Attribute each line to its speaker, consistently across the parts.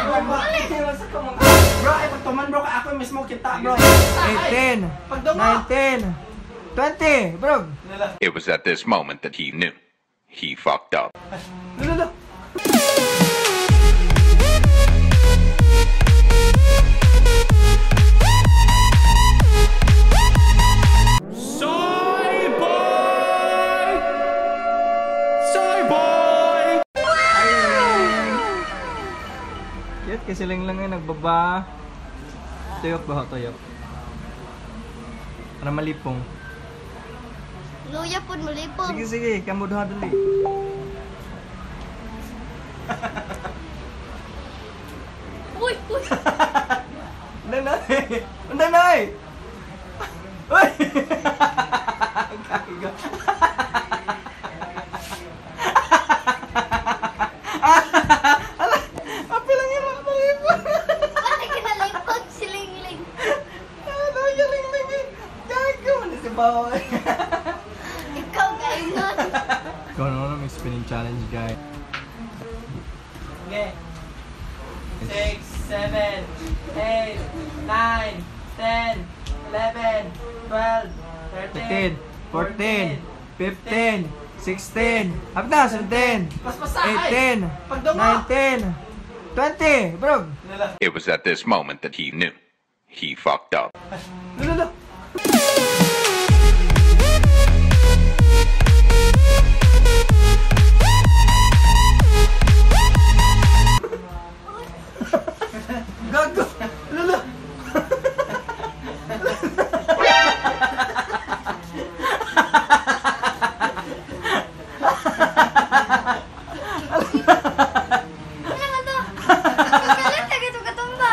Speaker 1: Bro, ay pagtuman bro ka ako mismo kita bro.
Speaker 2: 18, 19, 20, bro.
Speaker 3: It was at this moment that he knew. He fucked up.
Speaker 1: Lalo.
Speaker 2: Cute kasi lang yung nagbaba. Tuyok ba? Tuyok. Para malipong.
Speaker 4: Luya po, malipong.
Speaker 2: Sige, sige. Kamu doha dali.
Speaker 4: Uy, uy.
Speaker 2: Nanay! Nanay! Uy! Gago.
Speaker 4: Ikaw, gainan.
Speaker 2: Ikaw naman may spinning challenge, guy.
Speaker 1: Okay. 6, 7, 8, 9, 10, 11, 12, 13,
Speaker 2: 14, 15, 16, up na, 17, 18, 19, 20, bro.
Speaker 3: It was at this moment that he knew. He fucked up.
Speaker 1: Lalo.
Speaker 2: Gago! Lalo!
Speaker 4: Ano nga to? Kagalit na gito katumba.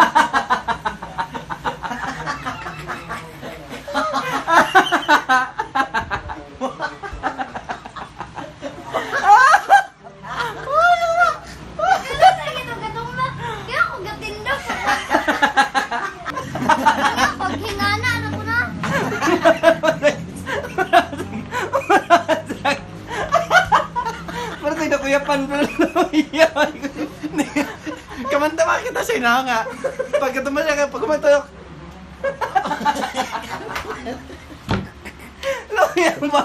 Speaker 2: Kuyapan bro.
Speaker 1: Kamanta makita siya na nga. Pagkatuman siya, pag kumatayok.
Speaker 2: Loyan ba?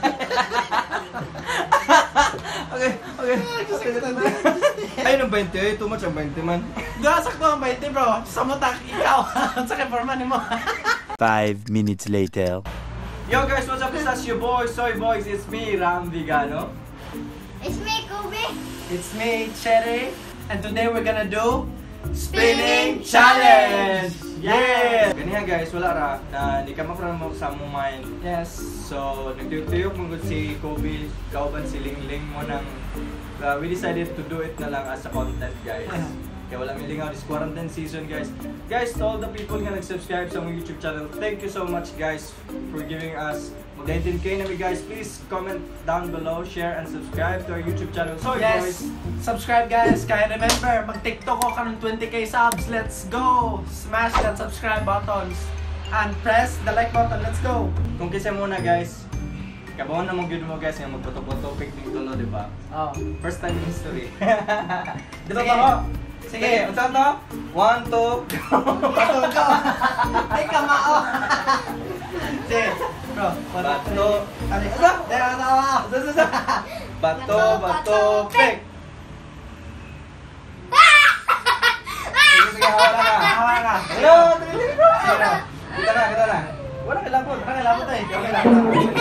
Speaker 2: Okay, okay. Ayun ang 20, too much ang 20 man.
Speaker 1: Gasak ko ang 20 bro. Sa mutak, ikaw. Sa kaporman mo.
Speaker 5: 5 minutes later.
Speaker 2: Yo guys, what's up? It's your boy, Soy Boys. It's me, Ram Vigano.
Speaker 4: It's me, Kobe.
Speaker 1: It's me, Cherry. And today we're gonna do
Speaker 4: Spinning
Speaker 1: Challenge!
Speaker 2: Yeah! Ganyan guys, wala ra na di ka makaroon mo sa mong mind.
Speaker 1: Yes.
Speaker 2: So, nagtuyok mo si Kobe, kauban si Lingling mo ng we decided to do it na lang as a content guys. Kaya wala milingaw this quarantine season guys. Guys, to all the people nga nag-subscribe sa mong YouTube channel, thank you so much guys for giving us 19K na guys. Please comment down below, share and subscribe to our YouTube channel. So
Speaker 1: Yes. Subscribe guys. Kaya remember, mag-TikTok ko ka ng 20K subs. Let's go! Smash that subscribe buttons. And press the like button. Let's go!
Speaker 2: Kung kisa muna guys, kabawan na mong video mo guys nga magputo-puto-pic ng tulo, di ba?
Speaker 1: Oh.
Speaker 2: First time in history. Di ba
Speaker 1: Sige.
Speaker 2: ba?
Speaker 1: Sige.
Speaker 2: Sige, unsa to? 1, 2, go!
Speaker 1: Patol ko! Ay, kamao! Sige. Bro,
Speaker 2: Bato.
Speaker 1: Ano? Ano?
Speaker 2: Bato, bato, pick! Sige, sige, hawa na ka.
Speaker 1: Hawa ka.
Speaker 2: Hello, dali na. Sige na. Kita na, kita na. Wala kailangan.
Speaker 1: Ano kailangan tayo?
Speaker 2: Okay lang.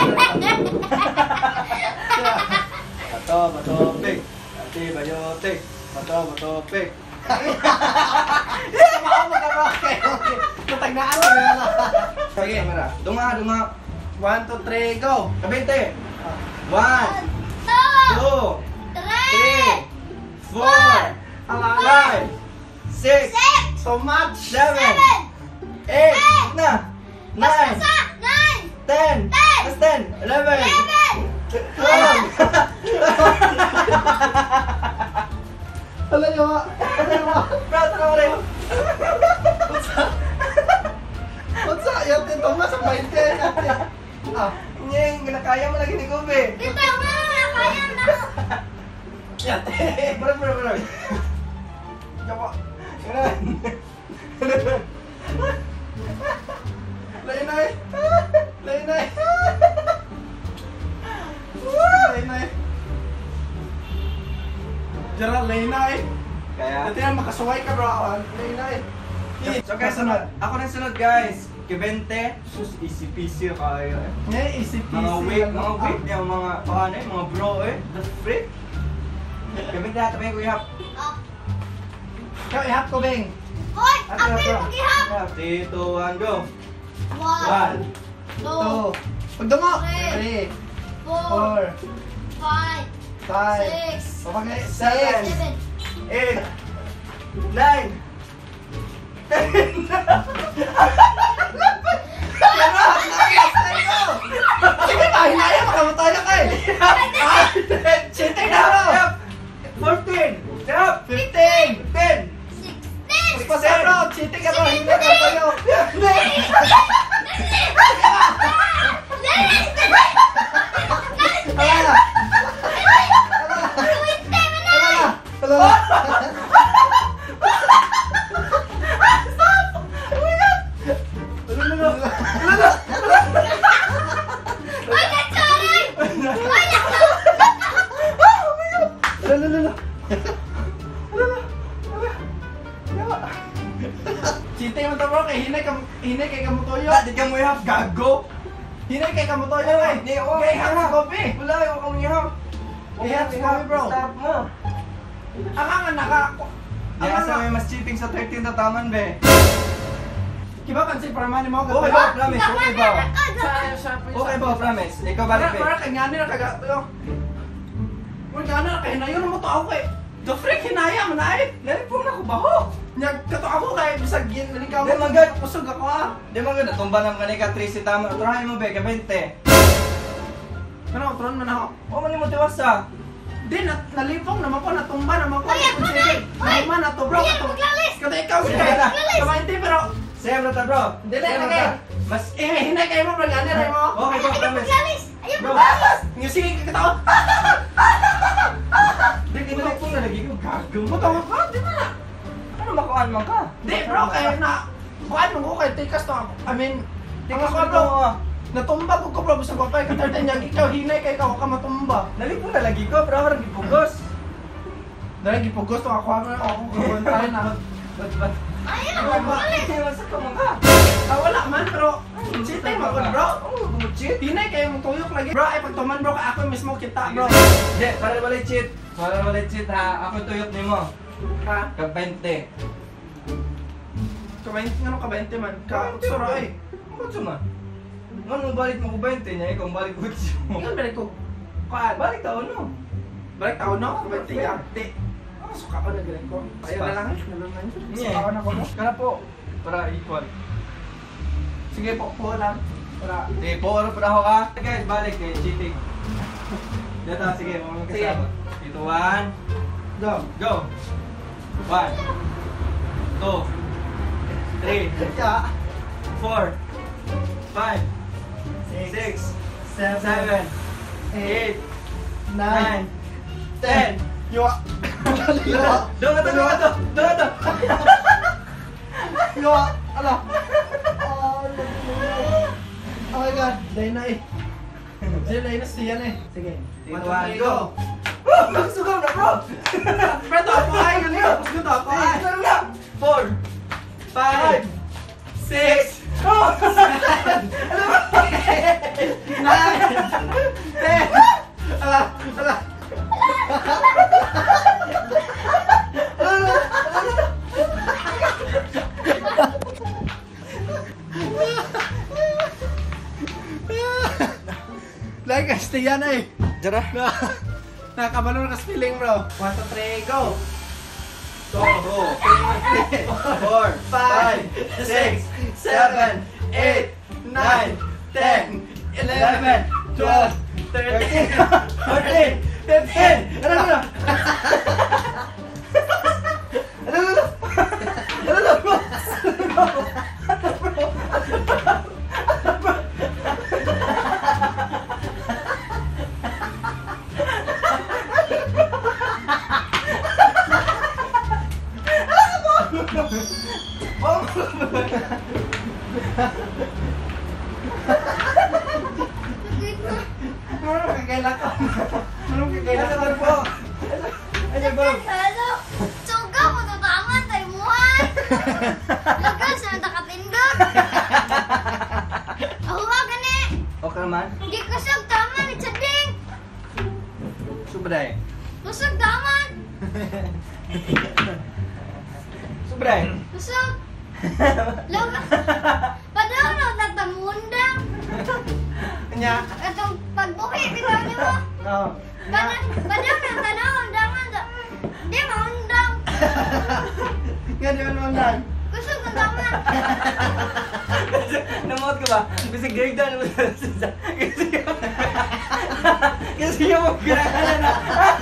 Speaker 2: Bato, bato, pick. Antibiotic. Bato, bato, pick.
Speaker 1: Kamao magkakaroon kayo. Natagnaan mo na lang.
Speaker 2: Sige, kamera. Dunga, dunga.
Speaker 1: 1, 2, 3, go!
Speaker 2: Kabinte. 1, 2, 3, 4, 5, 6,
Speaker 1: So much!
Speaker 2: 7, 8, na, 9, 10, 10, 11, 12.
Speaker 1: Alam nyo ba?
Speaker 2: Bro, tara mo rin.
Speaker 1: What's up? Yan din Thomas, ang bait ka natin. Ah,
Speaker 2: Nyeng, kinakaya mo lagi ni Kobe.
Speaker 1: yan.
Speaker 2: Bro, bro, bro.
Speaker 1: Yawa. Lainay. Lainay. Lainay. Jara, lainay.
Speaker 2: Kaya...
Speaker 1: Dati na makasuway ka bro. Lainay.
Speaker 2: So guys, ako na sunod guys. Kibente, sus easy peasy kayo eh.
Speaker 1: Ngayon, easy peasy.
Speaker 2: Mga wait niya, mga paano eh, mga bro eh. The freak. Kibente natin may kuyap.
Speaker 1: Ikaw, ihap ko, Beng.
Speaker 4: Hoy! Apil mag-ihap!
Speaker 2: 3, 2, 1, go!
Speaker 4: 1, 2,
Speaker 1: 2. Pagdungo.
Speaker 4: 3,
Speaker 1: 3,
Speaker 4: 4,
Speaker 1: 4,
Speaker 4: 5,
Speaker 1: 5,
Speaker 4: 6,
Speaker 1: Papagay,
Speaker 4: 7,
Speaker 1: 7,
Speaker 2: 8, 9, 10!
Speaker 1: Sige pa, hinaya, makamatay na kayo. Cheating na bro.
Speaker 2: 14! Sarap!
Speaker 1: 15.
Speaker 2: 10!
Speaker 4: 16,
Speaker 1: Mas pa bro, cheating ka bro, hindi ka tayo. Wala na. Wala na. Cheating mo to bro, kay hinay kay kamutoyo.
Speaker 2: Di ka mo ihap, gago!
Speaker 1: Hinay kay kamutoyo kay.
Speaker 2: Di, oh,
Speaker 1: Kay hap sa kopi.
Speaker 2: Wala, yung kang ihap.
Speaker 1: Ihap sa kopi bro.
Speaker 2: Stop mo.
Speaker 1: Ang nga naka.
Speaker 2: Di
Speaker 1: Ang
Speaker 2: asa
Speaker 1: nga.
Speaker 2: may mas cheating sa 13 na taman, be.
Speaker 1: Kiba kansi para man mo
Speaker 2: Okay ba, promise? Okay ba? Okay ba,
Speaker 1: Okay
Speaker 2: promise? Ikaw balik, be.
Speaker 1: Para kay ngani na kaga yo. Mo ngani na kay hinayon mo to ako kay. The freak hinaya man ay.
Speaker 2: Nalipong na ko ba ho?
Speaker 1: Nya kato ako kay bisag gin nalikaw
Speaker 2: Di, magad.
Speaker 1: Kusog ako ah.
Speaker 2: Di mo ganda, tumba naman ka 3 si tama. Turahin mo, be, ka 20.
Speaker 1: Ano tron man ako.
Speaker 2: O, mani mo tiwasa.
Speaker 1: Di nalipong naman ko natumba naman ko.
Speaker 4: Hoy, Hoy!
Speaker 1: Naman na to bro.
Speaker 4: Hoy, maglalis!
Speaker 1: Kato ikaw
Speaker 2: Sige,
Speaker 1: sige.
Speaker 2: na.
Speaker 1: Kamainti pero
Speaker 2: Sa'yo na ta, bro.
Speaker 1: Dili,
Speaker 2: Sa'yo na
Speaker 1: lagay.
Speaker 2: ta. Mas...
Speaker 1: hinay kay mo bro ngani ray mo.
Speaker 2: Okay ba,
Speaker 4: Ayaw
Speaker 2: promise?
Speaker 4: maglalis! Ayaw
Speaker 2: Bro.
Speaker 4: maglalis!
Speaker 1: Nga sige katawa.
Speaker 2: Di, kinalipong na lagi ko. Gago mo.
Speaker 1: Mo to ha di na.
Speaker 2: Ano makuhaan man ka?
Speaker 1: Di bro kay na kuan mo ko kay tikas to. I mean,
Speaker 2: Tingnan
Speaker 1: tingnan
Speaker 2: ko
Speaker 1: ko bro.
Speaker 2: bro.
Speaker 1: Natumba ko ko bro sa papay ka tartan niya ikaw hinay kay ka matumba.
Speaker 2: Nalipong na lagi ko, pero ako rin gipugos.
Speaker 1: Dahil gipugos to ako ako kumontahin na.
Speaker 2: Ba't?
Speaker 4: Ayaw maglalis!
Speaker 2: Masa ka man ka?
Speaker 1: Wala man pero cheating mo ko bro.
Speaker 2: Oo, gumutchit.
Speaker 1: Hinay kay mo tuyok lagi. Bro ay pagtuman bro ka ako mismo kita bro.
Speaker 2: Hindi, para walay cheat. Para walay cheat ha. Ako tuyok ni mo.
Speaker 1: Ha?
Speaker 2: Ka 20.
Speaker 1: Kabaint nga no kabainte man. Ka sura ay.
Speaker 2: Kutso man. Ngan balik mo ko 20 niya, ikaw balik kutso mo.
Speaker 1: Ingon balik ko. Kuan.
Speaker 2: Balik tao no.
Speaker 1: Balik tao no. Kabainte ya. Di. Suka ko na galing ko. Ayaw na lang. Suka ko na ko mo.
Speaker 2: Kana po. Para equal.
Speaker 1: Sige po po lang. Para
Speaker 2: Di po, ano pa ako ka? Guys, balik eh, cheating. Dito, sige, mga
Speaker 1: Sige.
Speaker 2: kasama. Dito, 1,
Speaker 1: go.
Speaker 2: go! 1, 2, 3,
Speaker 1: Kaya
Speaker 2: 4, 5, 6, 7, 8, 9, 10.
Speaker 1: Yo. Yo.
Speaker 2: Doon ka to, doon ka to! Doon ka to!
Speaker 1: Yo. Ala. Oh my god. Dahil na eh. Dahil na siya na eh. Sige.
Speaker 2: Dito, 1,
Speaker 1: 1, 2, 3,
Speaker 2: go!
Speaker 1: go.
Speaker 2: Oh, nagsugaw na, bro!
Speaker 1: Pero ako ay ganyan. Gusto ako ay.
Speaker 2: Ay, na! 4, 5, 6, oh!
Speaker 1: 9, 10. Ala. Ala. Like, Castilla na eh.
Speaker 2: Jara.
Speaker 1: Nakakabalo na feeling bro. 1, 2, 3, go!
Speaker 2: Go, go! 4, 5, 6, 7, 8, 9, 10, 11, 12, 13, 14, 15! Ano na? Ano na? Ano na, bro?
Speaker 1: Anong kagailakan? Anong kagailakan po?
Speaker 2: Ay, bro.
Speaker 4: Hello. Suga mo to tama tayo muhay. Lugas na nakatindog. Ahuwa gani.
Speaker 2: Okay naman?
Speaker 4: Di kusog tama ni Chading.
Speaker 2: Subray.
Speaker 4: Kusog tama.
Speaker 2: Subray.
Speaker 4: Kusog. Lugas. Padahal na tatamundang.
Speaker 1: Kanya,
Speaker 4: Itong pagbuhi kita niyo mo.
Speaker 2: Oo.
Speaker 4: Padahal na tanawang dangan. Di maundang.
Speaker 1: nga di man lang.
Speaker 4: Kusog na tama.
Speaker 2: Namot ka ba? Kasi grade down mo kasi yung magpirakalan na.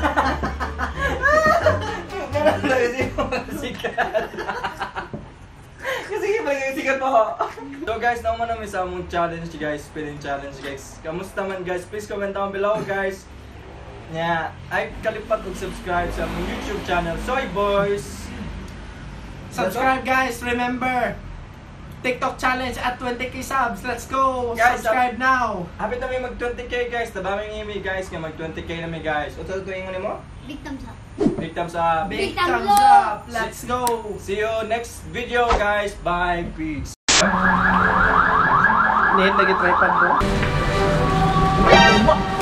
Speaker 2: Ganun na kasi yung magsikat. Kasi yung magsikat pa ako. So guys, naman namin sa among challenge guys, spelling challenge guys. Kamusta man guys? Please comment down below guys. Yeah, ay kalipat mag-subscribe sa among YouTube channel, Soy Boys.
Speaker 1: Subscribe guys, remember. TikTok challenge at 20k subs. Let's go.
Speaker 2: Guys,
Speaker 1: Subscribe now.
Speaker 2: Happy na may mag 20k guys. Tabaming imi guys nga mag 20k na may guys. Uto ko ingon mo?
Speaker 4: Big thumbs up.
Speaker 2: Big thumbs up.
Speaker 1: Big
Speaker 4: Big thumbs
Speaker 1: thumbs
Speaker 4: up.
Speaker 1: up. Let's go.
Speaker 2: See you next video guys. Bye. Peace.
Speaker 1: Need lagi tripod bro.